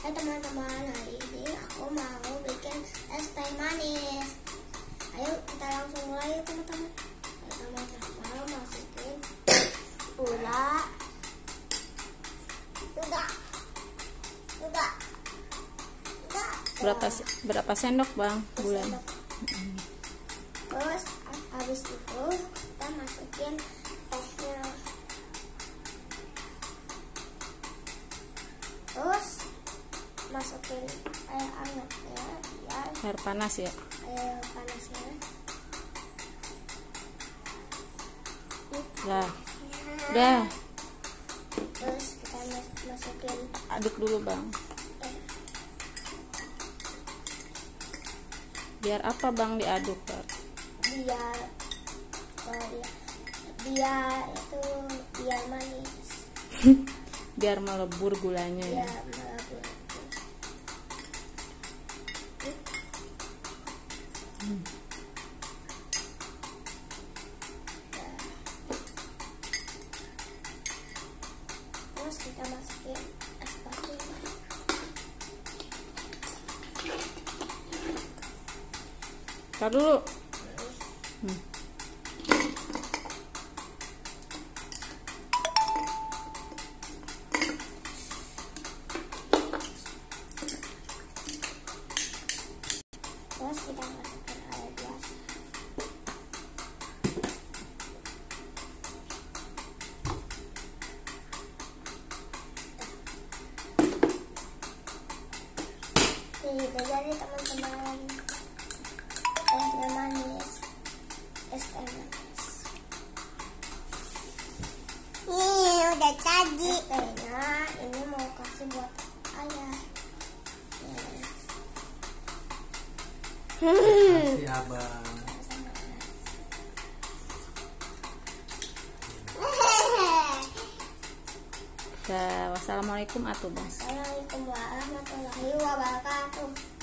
Hai teman-teman, hari ini aku mau bikin es teh manis. Ayo kita langsung mulai ya teman-teman. Pertama-tama masukin gula. Udah. Berapa sendok bang gula? Terus habis itu kita masukin tehnya. Terus masukin air hangatnya, Air panas ya? air panasnya. Udah. Terus kita masukin, Aduk dulu bang. Biar apa bang diaduk bang? biar manis. Biar melebur gulanya ya. Biar melebur. Terus kita masukin es batu. Tar dulu. Terus kita masukkan air biasa. Ini udah jadi teman-teman, tehnya manis, es teh manis. Nih udah jadi. Es tehnya ini mau kasih buat ayah. Kasih abang. Wassalamualaikum atuh bang. Assalamualaikum warahmatullahi wabarakatuh.